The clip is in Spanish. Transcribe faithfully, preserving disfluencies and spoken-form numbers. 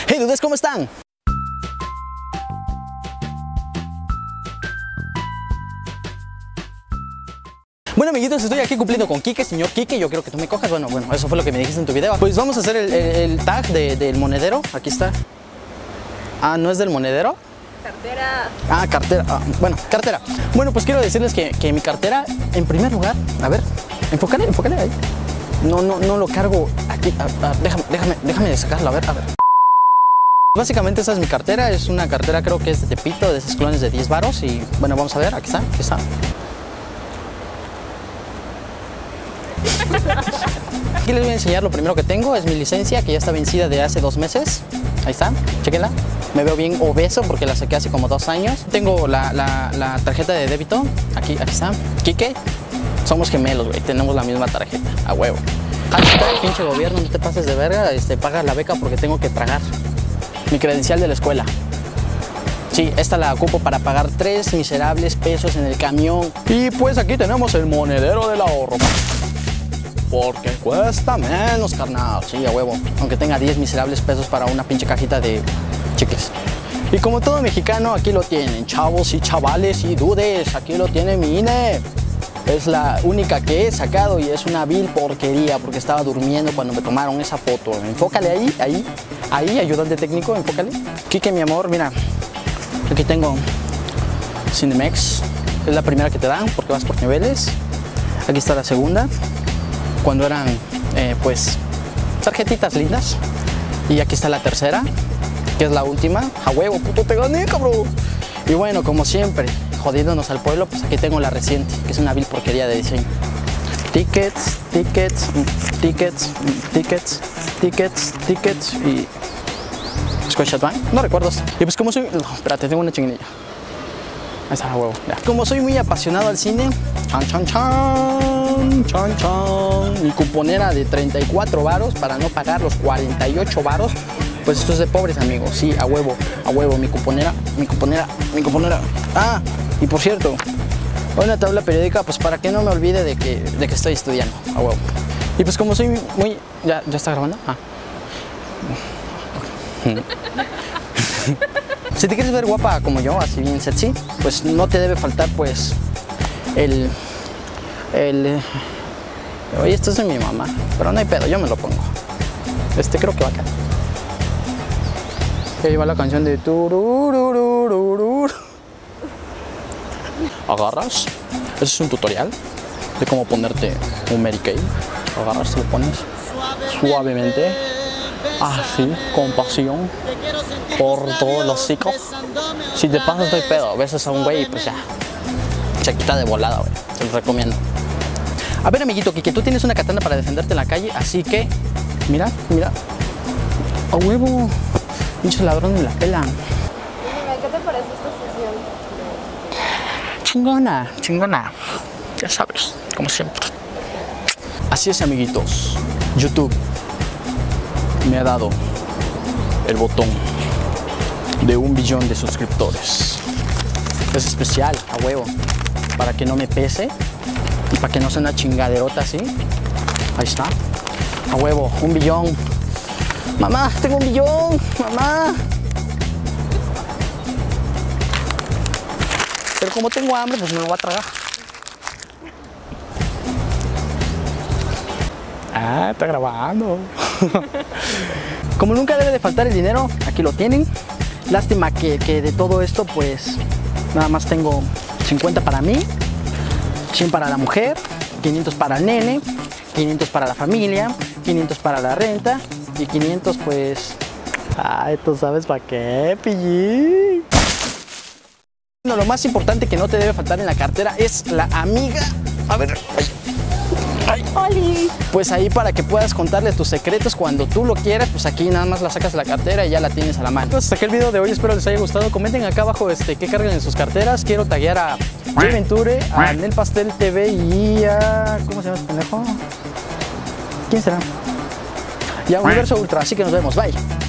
Hey dudes, ¿cómo están? Bueno amiguitos, estoy aquí cumpliendo con Kike, señor Kike, yo quiero que tú me cojas. Bueno, bueno, eso fue lo que me dijiste en tu video. Pues vamos a hacer el, el, el tag de, del monedero. Aquí está. Ah, ¿no es del monedero? Cartera. Ah, cartera. Ah, bueno, cartera. Bueno, pues quiero decirles que, que mi cartera, en primer lugar, a ver, enfócale, enfócale ahí. No, no, no lo cargo aquí. A, a, déjame, déjame, déjame sacarlo, a ver, a ver. Básicamente esa es mi cartera, es una cartera creo que es de Tepito, de esos clones de diez varos. Y bueno, vamos a ver, aquí está, aquí está. Aquí les voy a enseñar lo primero que tengo, es mi licencia que ya está vencida de hace dos meses. Ahí está, chequenla. Me veo bien obeso porque la saqué hace como dos años. Tengo la, la, la tarjeta de débito, aquí, aquí está. Kike, somos gemelos, güey, tenemos la misma tarjeta, a huevo. Hashtag, pinche gobierno, no te pases de verga, este, paga la beca porque tengo que tragar. Mi credencial de la escuela. Sí, esta la ocupo para pagar tres miserables pesos en el camión. Y pues aquí tenemos el monedero del ahorro. Porque cuesta menos, carnal. Sí, a huevo. Aunque tenga diez miserables pesos para una pinche cajita de chicles. Y como todo mexicano, aquí lo tienen. Chavos y chavales y dudes. Aquí lo tiene mi I N E. Es la única que he sacado y es una vil porquería porque estaba durmiendo cuando me tomaron esa foto. Enfócale ahí, ahí, ahí, ayudante técnico, enfócale. Kike, mi amor, mira. Aquí tengo Cinemex. Es la primera que te dan porque vas por niveles. Aquí está la segunda. Cuando eran, eh, pues, tarjetitas lindas. Y aquí está la tercera, que es la última. A huevo, puto, te gané, cabrón. Y bueno, como siempre, jodiéndonos al pueblo, pues aquí tengo la reciente, que es una vil porquería de diseño. Tickets, tickets, tickets, tickets, tickets, tickets y... Scotiabank, no recuerdo. Y pues como soy... No, espérate, tengo una chinguilla. Ahí está, a huevo, ya. Como soy muy apasionado al cine, chan, chan, chan, chan, chan. Mi cuponera de treinta y cuatro varos para no pagar los cuarenta y ocho varos. Pues esto es de pobres, amigos. Sí, a huevo, a huevo. Mi cuponera, mi cuponera, mi cuponera. Ah, y por cierto, una tabla periódica, pues para que no me olvide de que, de que estoy estudiando, a huevo. Y pues como soy muy... ¿Ya, ya está grabando? Ah. Si te quieres ver guapa como yo, así bien sexy, pues no te debe faltar pues el... el... Oye, esto es de mi mamá, pero no hay pedo, yo me lo pongo. Este creo que va acá. Ahí va la canción de turururururur. Agarras, ese es un tutorial de cómo ponerte un Mary Kay. Agarras, te lo pones suavemente, así, con pasión, por todo el hocico. Si te pasas, no hay pedo, besas a un güey y pues ya, se quita de volada, güey, te lo recomiendo. A ver, amiguito Kike, tú tienes una katana para defenderte en la calle, así que, mira, mira, a huevo. Pinches ladrones me la pelan. ¿Qué te parece esta sesión? Chingona, chingona. Ya sabes, como siempre. Así es, amiguitos. YouTube me ha dado el botón de un billón de suscriptores. Es especial, a huevo. Para que no me pese y para que no sea una chingaderota así. Ahí está. A huevo, un billón. Mamá, tengo un billón, mamá. Pero como tengo hambre, pues me lo voy a tragar. Ah, está grabando. Como nunca debe de faltar el dinero, aquí lo tienen. Lástima que, que de todo esto, pues, nada más tengo cincuenta para mí, cien para la mujer, quinientos para el nene, quinientos para la familia, quinientos para la renta. Y quinientos pues... Ay, tú sabes para qué, pillín. Bueno, lo más importante que no te debe faltar en la cartera es la amiga. A ver... Ay, ay. Pues ahí para que puedas contarle tus secretos cuando tú lo quieras, pues aquí nada más la sacas de la cartera y ya la tienes a la mano. Entonces, hasta aquí el video de hoy, espero les haya gustado. Comenten acá abajo este, qué cargan en sus carteras. Quiero taguear a Jay Venture, a Nel Pastel T V y a... ¿Cómo se llama este pendejo? ¿Quién será? Y a Universo Ultra, así que nos vemos, bye.